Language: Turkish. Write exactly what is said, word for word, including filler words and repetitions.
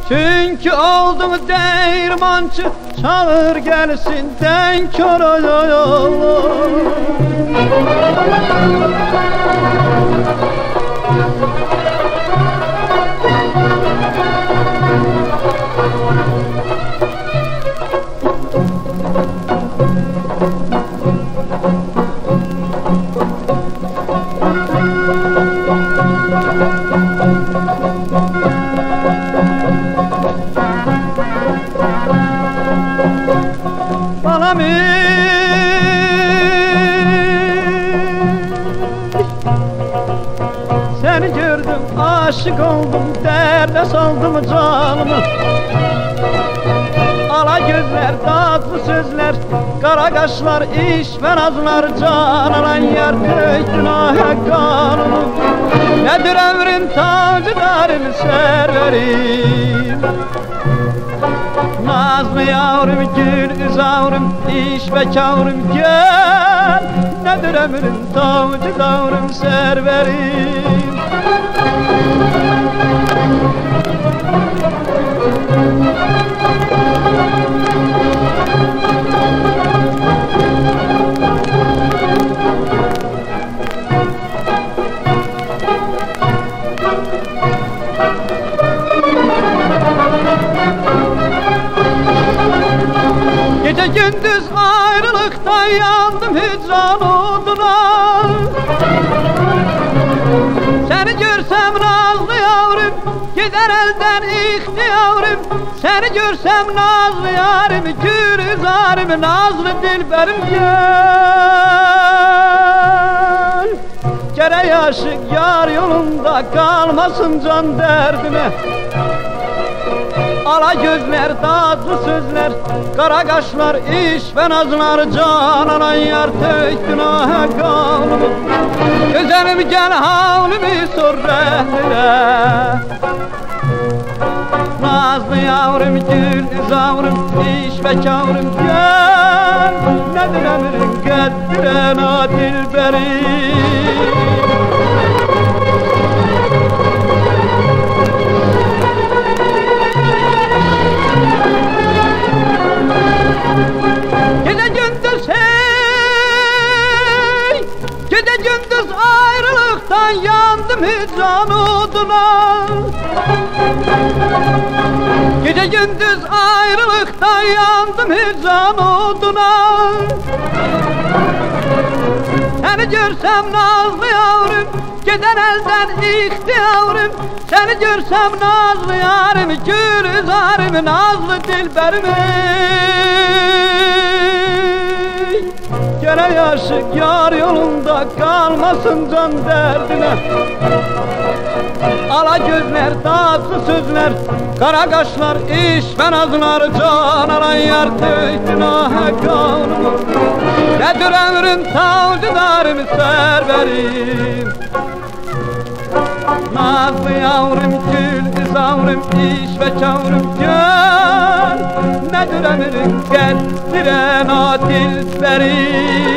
Çünkü oldum değirmancı, çağır gelsin den Koroğlu. Seni gördüm, aşık oldum, derde saldım canımı. Ala gözler, tatlı sözler, kara kaşlar, iş ve nazlar, can alan yer töktün ahe kanımı. Nedir ömrüm, tacıdarım, serverim. Nazlı yavrum, gül üzavrum, iş ve kavrum, gel. Nedir ömrüm, tacıdarım, serverim. Gece gündüz ayrılıktan yandım hicran oduna. Seni görsem nazlı yavrum, gider elden ihtiyarım. Seni görsem nazlı yarim, gülüzarım, nazlı dilberim, gel. Gerek aşık yar yolunda kalmasın can derdime. Ala gözler, tatlı sözler, kara kaşlar, iş ve nazlar, can alan yar töktün ahe kanımı. Güzelim gel havlimi sor rehlere. Nazlı yavrum, gül üzavrum, iş ve kavrum, gel. Nedir emrin geddiren a dilberim. Gece gündüz hey, gece gündüz ayrılıktan yandım hicran oduna. Gece gündüz ayrılıktan yandım hicran oduna. Seni görsem nazlı yavrum, gider elden ihtiyarım. Seni görsem nazlı yarim, gülüzarım, nazlı dilberim. Gerek aşık yar yolunda kalmasın can derdine. Ala gözler, tatlı sözler, kara kaşlar, iş ve nazlar, can alan yar töktün ahe kanımı. Nedir ömrüm, tacıdarım, serverim. Nazlı yavrum, gül üzavrum, iş ve kavrum, gel. Nedir ömrüm, geddiren a dilberim.